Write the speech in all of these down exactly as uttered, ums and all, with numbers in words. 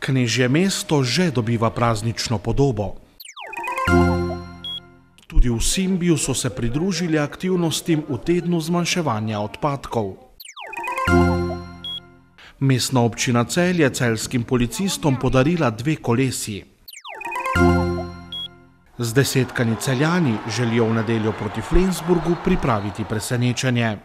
Knežje mesto že dobiva praznično podobo. Tudi v Simbiju so se pridružili aktivnostim v tednu zmanjševanja odpadkov. Mestna občina Celje je celjskim policistom podarila dve kolesi. Zdesetkani Celjani želijo v nedeljo proti Flensburgu pripraviti presenečenje.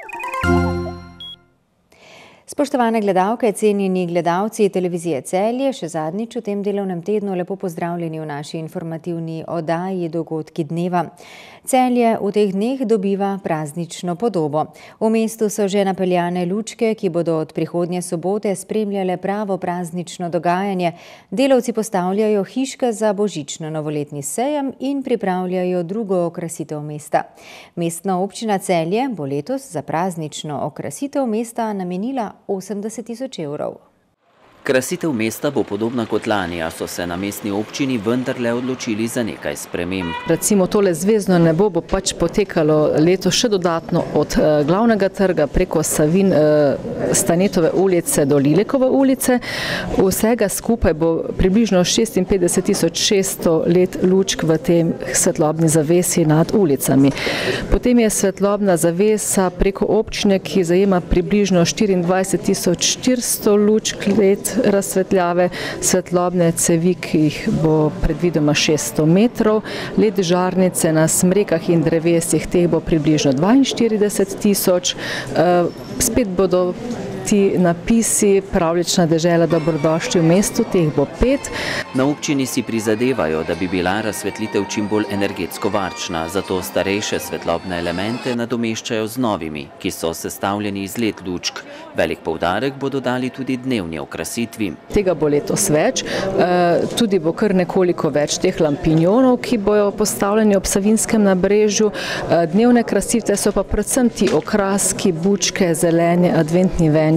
Spoštovane gledalke, cenjeni gledalci televizije Celje, še zadnjič v tem delovnem tednu lepo pozdravljeni v naši informativni oddaji Dogodki dneva. Celje v teh dneh dobiva praznično podobo. V mestu so že napeljane lučke, ki bodo od prihodnje sobote spremljale pravo praznično dogajanje. Delavci postavljajo hiške za božično-novoletni sejem in pripravljajo drugo okrasitev mesta. Mestna občina Celje bo letos za praznično okrasitev mesta namenila osemdeset tisoč evrov. Krasitev mesta bo podobna kot lani, a so se na mestni občini vendarle odločili za nekaj sprememb. Recimo tole zvezdno nebo bo pač potekalo letos še dodatno od eh, glavnega trga preko Savin, eh, Stanetove ulice do Lilekove ulice. Vsega skupaj bo približno šestinpetdeset tisoč šeststo let lučk v tem svetlobni zavesi nad ulicami. Potem je svetlobna zavesa preko občine, ki zajema približno štiriindvajset tisoč štiristo lučk let razsvetljave, svetlobne cevi, ki jih bo predvidoma šeststo metrov, led žarnice na smrekah in drevesih, teh bo približno dvainštirideset tisoč, spet bodo ti napisi Pravljična dežela dobrodošli v mestu, teh bo pet. Na občini si prizadevajo, da bi bila razsvetlitev čim bolj energetsko varčna, zato starejše svetlobne elemente nadomeščajo z novimi, ki so sestavljeni iz led lučk. Velik poudarek bodo dali tudi dnevni okrasitvi. Tega bo letos več, tudi bo kar nekoliko več teh lampinjonov, ki bojo postavljeni ob Savinskem nabrežju. Dnevne krasitve so pa predvsem ti okraski, bučke, zeleni, adventni venčki.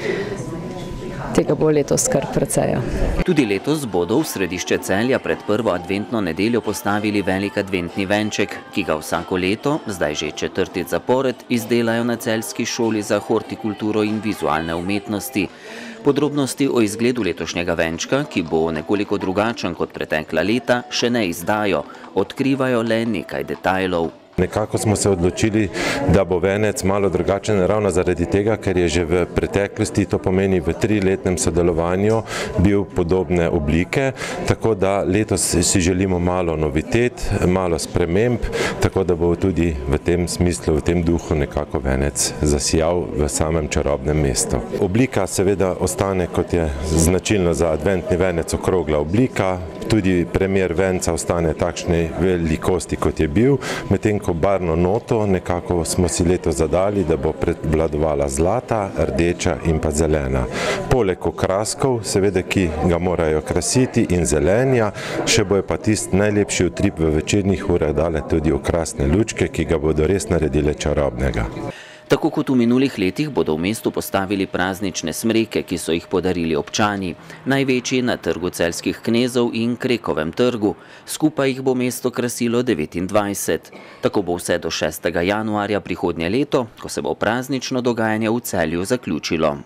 Tega bo letos kar precej. Tudi letos bodo v središče Celja pred prvo adventno nedeljo postavili velik adventni venček, ki ga vsako leto, zdaj že četrtič zapored, izdelajo na celjski šoli za hortikulturo in vizualne umetnosti. Podrobnosti o izgledu letošnjega venčka, ki bo nekoliko drugačen kot pretekla leta, še ne izdajo, odkrivajo le nekaj detajlov. Nekako smo se odločili, da bo venec malo drugačen ravno zaradi tega, ker je že v preteklosti, to pomeni v triletnem sodelovanju, bil podobne oblike, tako da letos si želimo malo novitet, malo sprememb, tako da bo tudi v tem smislu, v tem duhu nekako venec zasijal v samem čarobnem mestu. Oblika seveda ostane, kot je značilno za adventni venec, okrogla oblika, tudi premer venca ostane takšne velikosti, kot je bil, medtem ko barvno noto nekako smo si letos zadali, da bo prevladovala zlata, rdeča in pa zelena. Poleg okraskov, seveda, ki ga morajo krasiti, in zelenja, še bojo pa tisti najlepši utrip v večernih urah dale tudi okrasne lučke, ki ga bodo res naredile čarobnega. Tako kot v minulih letih bodo v mestu postavili praznične smreke, ki so jih podarili občani, največji na trgu Celjskih knezov in Krekovem trgu. Skupaj jih bo mesto krasilo devetindvajset. Tako bo vse do šestega januarja prihodnje leto, ko se bo praznično dogajanje v Celju zaključilo.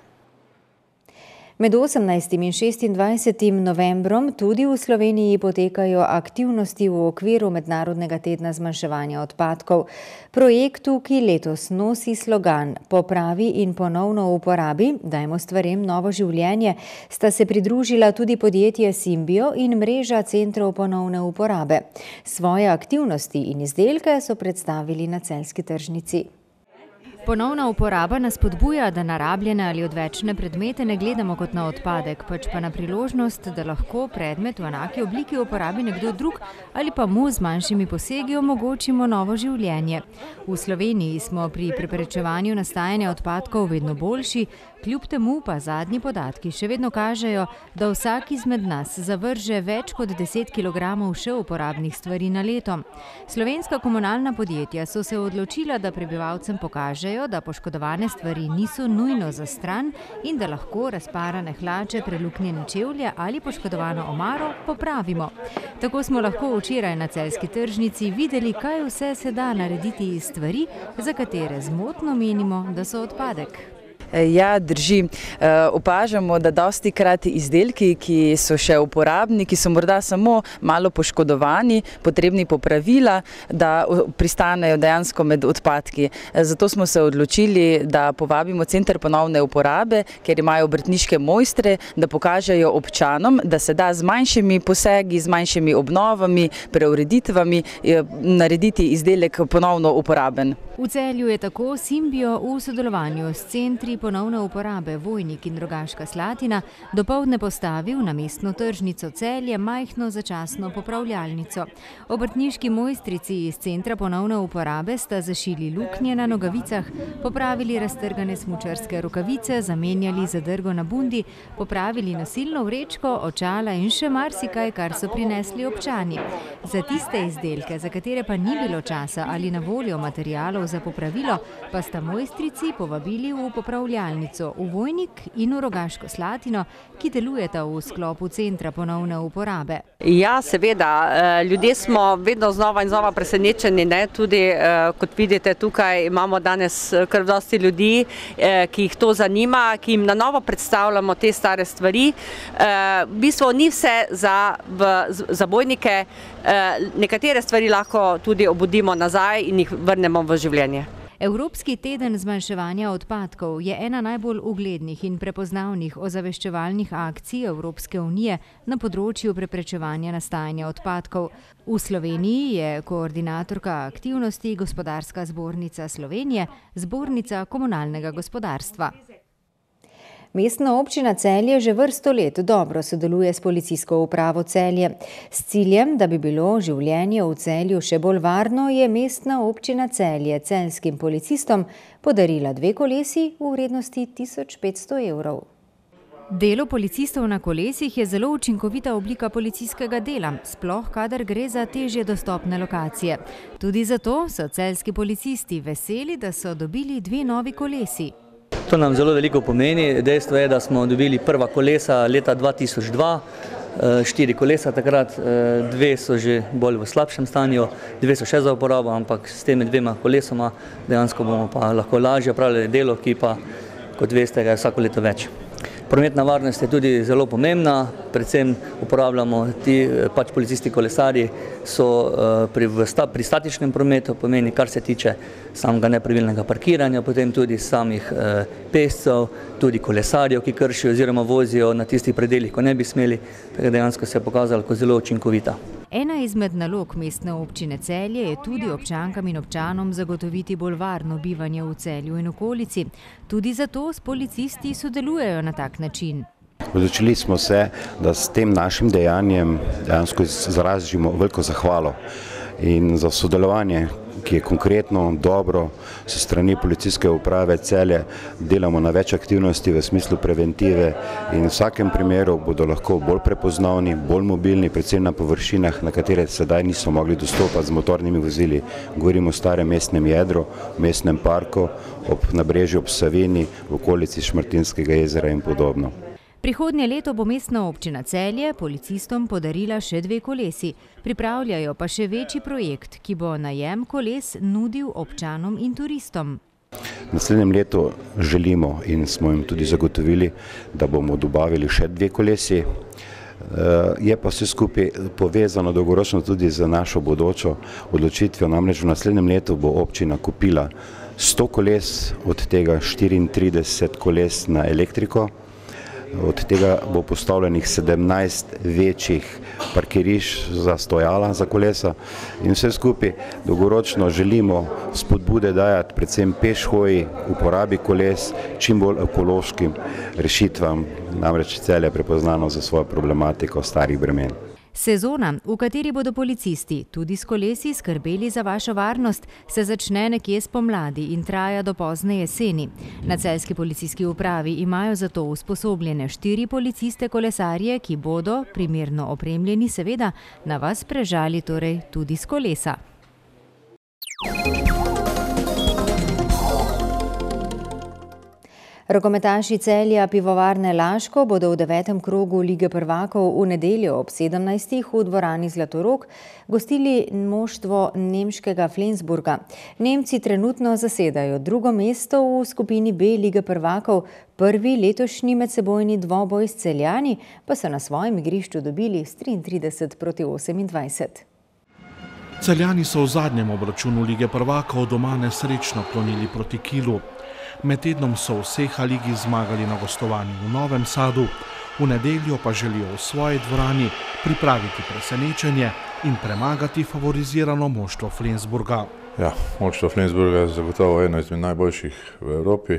Med osemnajstim in šestindvajsetim novembrom tudi v Sloveniji potekajo aktivnosti v okviru Mednarodnega tedna zmanjševanja odpadkov. Projektu, ki letos nosi slogan Popravi in ponovno uporabi, dajmo stvarem novo življenje, sta se pridružila tudi podjetje Simbio in mreža centrov ponovne uporabe. Svoje aktivnosti in izdelke so predstavili na celjski tržnici. Ponovna uporaba nas spodbuja, da na rabljene ali odvečne predmete ne gledamo kot na odpadek, pač pa na priložnost, da lahko predmet v enaki obliki uporabi nekdo drug ali pa mu z manjšimi posegi omogočimo novo življenje. V Sloveniji smo pri preprečevanju nastajanja odpadkov vedno boljši, kljub temu pa zadnji podatki še vedno kažejo, da vsak izmed nas zavrže več kot deset kilogramov še uporabnih stvari na leto. Slovenska komunalna podjetja so se odločila, da prebivalcem pokažejo, da poškodovane stvari niso nujno za stran in da lahko razparane hlače, preluknjene čevlje ali poškodovano omaro popravimo. Tako smo lahko včeraj na celjski tržnici videli, kaj vse se da narediti iz stvari, za katere zmotno menimo, da so odpadek. Ja, drži. Opažamo, da dosti krat izdelki, ki so še uporabni, ki so morda samo malo poškodovani, potrebni popravila, da pristanejo dejansko med odpadki. Zato smo se odločili, da povabimo Center ponovne uporabe, ker imajo obrtniške mojstre, da pokažejo občanom, da se da z manjšimi posegi, z manjšimi obnovami, preureditvami narediti izdelek ponovno uporaben. V Celju je tako Simbio v sodelovanju s centri ponovne uporabe Vojnik in Rogaška Slatina dopoldne postavil na mestno tržnico Celje majhno začasno popravljalnico. Obrtniški mojstrici iz centra ponovne uporabe sta zašili luknje na nogavicah, popravili raztrgane smučarske rokavice, zamenjali zadrgo na bundi, popravili nosilno vrečko, očala in še marsikaj, kar so prinesli občani. Za tiste izdelke, za katere pa ni bilo časa ali na voljo materialov za popravilo, pa sta mojstrici povabili v popravljalnico v Vojnik in v Rogaško Slatino, ki delujeta v sklopu centra ponovne uporabe. Ja, seveda, ljudje smo vedno znova in znova presenečeni, ne, tudi kot vidite tukaj imamo danes kar dosti ljudi, ki jih to zanima, ki jim na novo predstavljamo te stare stvari. V bistvu ni vse za zabojnike, nekatere stvari lahko tudi obudimo nazaj in jih vrnemo v življenje. Evropski teden zmanjševanja odpadkov je ena najbolj uglednih in prepoznavnih ozaveščevalnih akcij Evropske unije na področju preprečevanja nastajanja odpadkov. V Sloveniji je koordinatorka aktivnosti Gospodarska zbornica Slovenije, Zbornica komunalnega gospodarstva. Mestna občina Celje že vrsto let dobro sodeluje s policijsko upravo Celje. S ciljem, da bi bilo življenje v Celju še bolj varno, je mestna občina Celje celjskim policistom podarila dve kolesi v vrednosti tisoč petsto evrov. Delo policistov na kolesih je zelo učinkovita oblika policijskega dela, sploh kadar gre za težje dostopne lokacije. Tudi zato so celjski policisti veseli, da so dobili dve novi kolesi. To nam zelo veliko pomeni. Dejstvo je, da smo dobili prva kolesa leta dva tisoč dva, štiri kolesa takrat, dve so že bolj v slabšem stanju, dve so še za uporabo, ampak s temi dvema kolesoma dejansko bomo pa lahko lažje opravljali delo, ki pa, kot veste, ga je vsako leto več. Prometna varnost je tudi zelo pomembna, predvsem uporabljamo ti pač policisti kolesarji, so pri, pri statičnem prometu, pomeni kar se tiče samega nepravilnega parkiranja, potem tudi samih pešcev, tudi kolesarjev, ki kršijo oziroma vozijo na tistih predeljih, ko ne bi smeli, tako dejansko se je pokazalo kot zelo učinkovita. Ena izmed nalog mestne občine Celje je tudi občankam in občanom zagotoviti bolj varno bivanje v Celju in okolici. Tudi zato s policisti sodelujejo na tak način. Odločili smo se, da s tem našim dejanjem dejansko izrazimo veliko zahvalo in za sodelovanje, ki je konkretno dobro s strani policijske uprave Celje. Delamo na več aktivnosti v smislu preventive in v vsakem primeru bodo lahko bolj prepoznavni, bolj mobilni, predvsem na površinah, na katere sedaj niso mogli dostopati z motornimi vozili. Govorimo o starem mestnem jedru, mestnem parku, ob nabrežju ob Savinji, v okolici Šmartinskega jezera in podobno. Prihodnje leto bo mestna občina Celje policistom podarila še dve kolesi. Pripravljajo pa še večji projekt, ki bo najem koles nudil občanom in turistom. V naslednjem letu želimo in smo jim tudi zagotovili, da bomo dobavili še dve kolesi. Je pa vse skupaj povezano dolgoročno tudi z našo bodočo odločitvijo, namreč v naslednjem letu bo občina kupila sto koles, od tega štiriintrideset koles na elektriko. Od tega bo postavljenih sedemnajst večjih parkirišč za stojala za kolesa in vse skupaj dolgoročno želimo spodbude dajati predvsem pešhoji, uporabi koles, čim bolj ekološkim rešitvam, namreč Celje je prepoznano za svojo problematiko starih bremen. Sezona, v kateri bodo policisti tudi s kolesi skrbeli za vašo varnost, se začne nekje spomladi in traja do pozne jeseni. Na celjski policijski upravi imajo zato usposobljene štiri policiste kolesarje, ki bodo, primerno opremljeni seveda, na vas prežali torej tudi s kolesa. Rokometaši Celja Pivovarne Laško bodo v devetem krogu Lige prvakov v nedeljo ob sedemnajstih v dvorani Zlatorog gostili moštvo nemškega Flensburga. Nemci trenutno zasedajo drugo mesto v skupini B Lige prvakov, prvi letošnji medsebojni dvoboj s Celjani pa so na svojem igrišču dobili s triintrideset proti osemindvajset. Celjani so v zadnjem obračunu Lige prvakov doma nesrečno klonili proti Kielu. Med tednom so v Seha ligi zmagali na gostovanju v Novem Sadu, v nedeljo pa želijo v svoji dvorani pripraviti presenečenje in premagati favorizirano moštvo Flensburga. Ja, moštvo Flensburga je zagotovo eno izmed najboljših v Evropi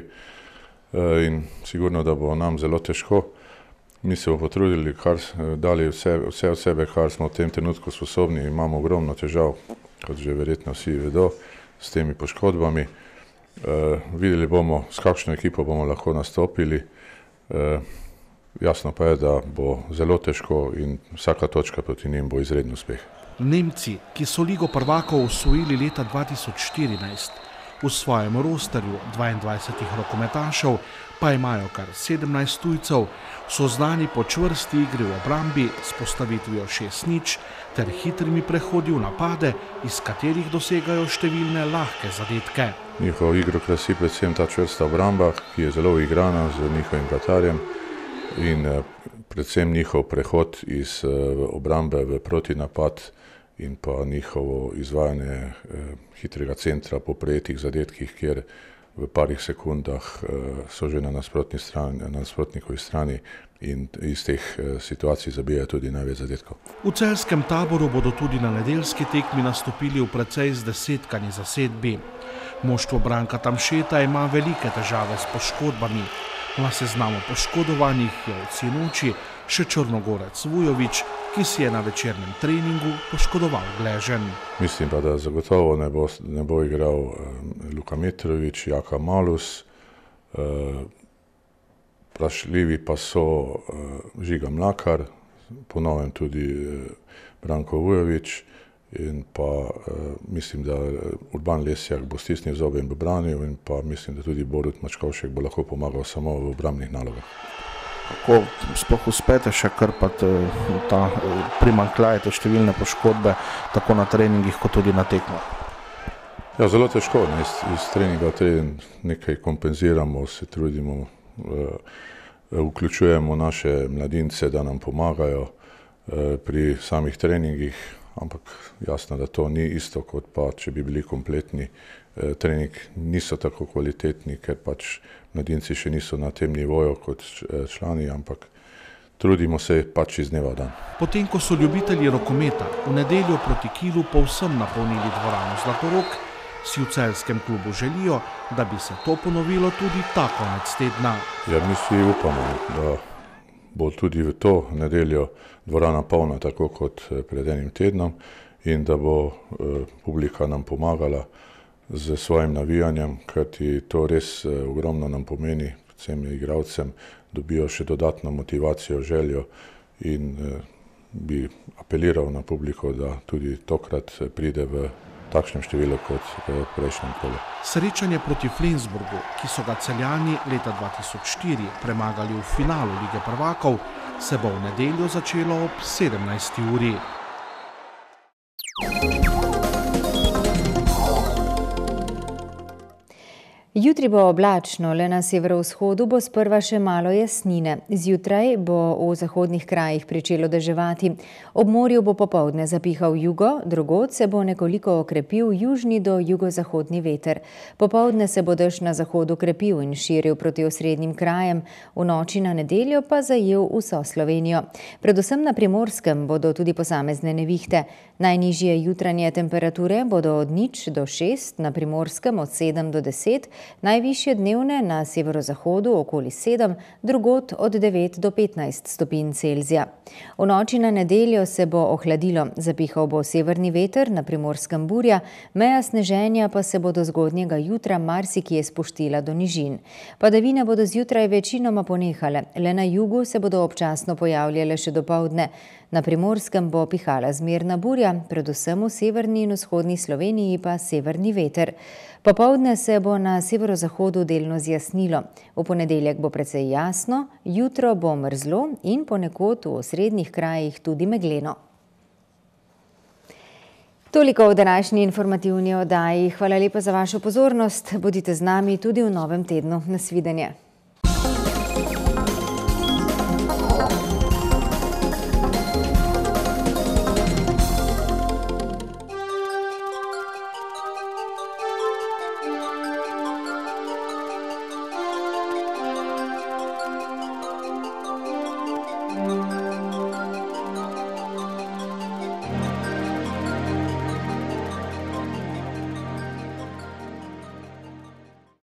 in sigurno, da bo nam zelo težko. Mi se bomo potrudili, kar, dali vse, vse od sebe, kar smo v tem trenutku sposobni. Imamo ogromno težav, kot že verjetno vsi vedo, s temi poškodbami. Uh, videli bomo, s kakšno ekipo bomo lahko nastopili. Uh, jasno pa je, da bo zelo težko in vsaka točka proti njim bo izredno uspeh. Nemci, ki so Ligo prvakov osvojili leta dva tisoč štirinajst, v svojem rosterju dvaindvajsetih rokometašev pa imajo kar sedemnajst tujcev, so znani po čvrsti igri v obrambi s postavitvijo šest nič ter hitrimi prehodi v napade, iz katerih dosegajo številne lahke zadetke. Njihov igro krasi predvsem ta čvrsta obramba, ki je zelo igrana z njihovim vratarjem in predvsem njihov prehod iz obrambe v protinapad in pa njihovo izvajanje eh, hitrega centra po prejetih zadetkih, kjer v parih sekundah eh, so že na nasprotni strani, na nasprotnikovi strani in iz teh eh, situacij zabijajo tudi največ zadetkov. V celjskem taboru bodo tudi na nedeljski tekmi nastopili v precej zdesetkani zasedbi. Moštvo Branka Tamšeta ima velike težave s poškodbami. Na seznamu poškodovanih je od sinoči še Črnogorec Vujović, ki si je na večernem treningu poškodoval gleženj. Mislim pa, da zagotovo ne bo, ne bo igral eh, Luka Mitrović, Jaka Malus, eh, vprašljivi pa so eh, Žiga Mlakar, ponovem tudi eh, Branko Vujović in pa eh, mislim, da Urban Lesjak bo stisnil zobe in bo branil in pa mislim, da tudi Borut Mačkovšek bo lahko pomagal samo v obrambnih nalogah. Kako sploh uspete še krpati ta primanjkljaj, te številne poškodbe, tako na treningih kot tudi na tekmah? Ja, zelo težko, ne, iz, iz treninga v teden nekaj kompenziramo, se trudimo, eh, vključujemo naše mladince, da nam pomagajo eh, pri samih treningih, ampak jasno, da to ni isto, kot pa, če bi bili kompletni. Eh, trening niso tako kvalitetni, ker pač mladinci še niso na tem nivoju kot člani, ampak trudimo se pač iz dneva v dan. Potem, ko so ljubitelji rokometa v nedeljo proti Kielu povsem napolnili dvorano Zlatorog, si v celjskem klubu želijo, da bi se to ponovilo tudi ta konec tedna. Ja, mi si upamo, da bo tudi v to nedeljo dvorana polna, tako kot pred enim tednom, in da bo eh, publika nam pomagala z svojim navijanjem, kajti to res eh, ogromno nam pomeni, predvsem igralcem, dobijo še dodatno motivacijo, željo in eh, bi apeliral na publiko, da tudi tokrat pride v takšnem številu kot v prejšnjem kolu. Srečanje proti Flensburgu, ki so ga Celjani leta dva tisoč štiri premagali v finalu Lige prvakov, se bo v nedeljo začelo ob sedemnajsti uri. Jutri bo oblačno, le na severovzhodu bo sprva še malo jasnine. Zjutraj bo v zahodnih krajih pričelo deževati. Ob morju bo popoldne zapihal jugo, drugod se bo nekoliko okrepil južni do jugozahodni veter. Popoldne se bo dež na zahodu krepil in širil proti osrednjim krajem, v noči na nedeljo pa zajel vso Slovenijo. Predvsem na Primorskem bodo tudi posamezne nevihte. Najnižje jutranje temperature bodo od nič do šest, na Primorskem od sedem do deset, najvišje dnevne na severozahodu okoli sedem, drugod od devet do petnajst stopinj Celzija. V noči na nedeljo se bo ohladilo, zapihal bo severni veter, na Primorskem burja, meja sneženja pa se bo do zgodnjega jutra marsikje spustila do nižin. Padavine bodo zjutraj večinoma ponehale, le na jugu se bodo občasno pojavljale še dopoldne. Na Primorskem bo pihala zmerna burja, predvsem v severni in vzhodni Sloveniji pa severni veter. Popoldne se bo na severozahodu delno zjasnilo. V ponedeljek bo precej jasno, jutro bo mrzlo in ponekod v osrednjih krajih tudi megleno. Toliko v današnji informativni oddaji. Hvala lepa za vašo pozornost. Bodite z nami tudi v novem tednu. Nasvidenje.